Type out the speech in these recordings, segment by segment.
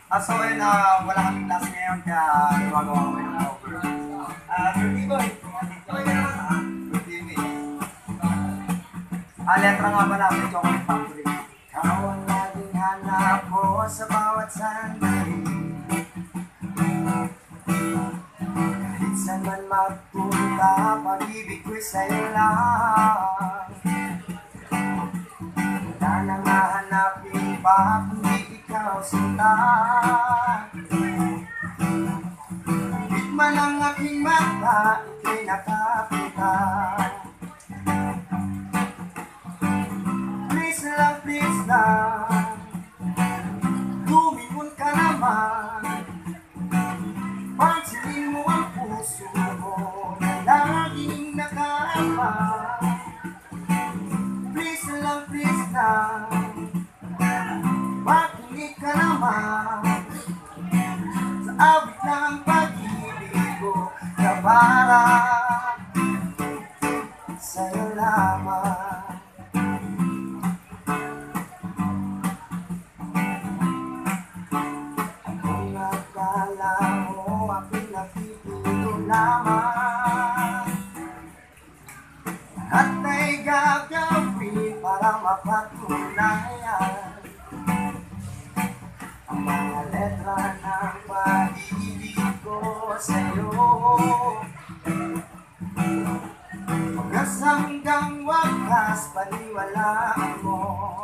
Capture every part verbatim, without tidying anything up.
Ah, so ayun, ah, wala kaming class ngayon, kaya gumagawa ko ng cover. Ah, birthday boy. Okay ka naman, ah. Birthday boy. Ah, letra nga pala, may chocolate factory. Ikaw ang laging hanap ko sa bawat sandali. Kahit saan man magpunta, pag-ibig ko'y sa'yo lang. Wala nang hahanapin pa, kundi ikaw sinta. Hikman ang aking mata, ika'y nakapita. Please lang, please lang, lumingon ka naman. Pansinin mo ang puso mo na laging nakaabang. Please lang, please lang, makinig ka naman sa awit ng pag-ibig ko na para sa'yo lamang. Kung akala mo ako'y nakipito lamang, at may gagawin para mapatunayan ang mga letra ng pag-ibig ko sa'yo. Hanggang hanggang wakas, paniwalaan mo.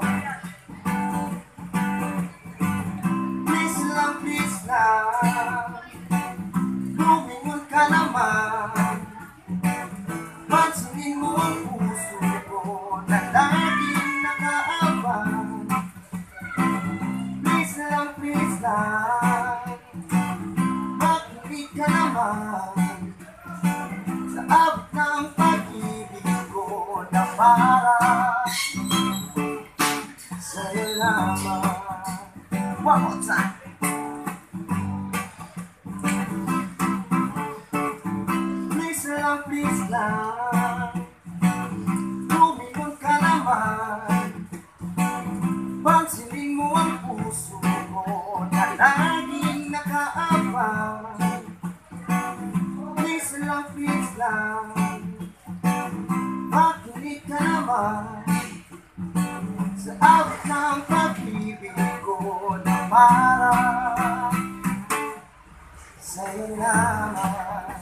Please lang, please lang, lumingon ka naman. Pansinin mo ang puso ko na laging nakaabang. Please lang, please lang, makinig ka naman sa abot ng pag-ibig ko na para sa'yo lamang. One more time. Please lang, please lang, lumingon ka naman. Pansinin mo ang puso ko na laging nakaabang. Please lang, please lang, makinig ka naman sa awit ng pag-ibig ko na para sa'yo lamang.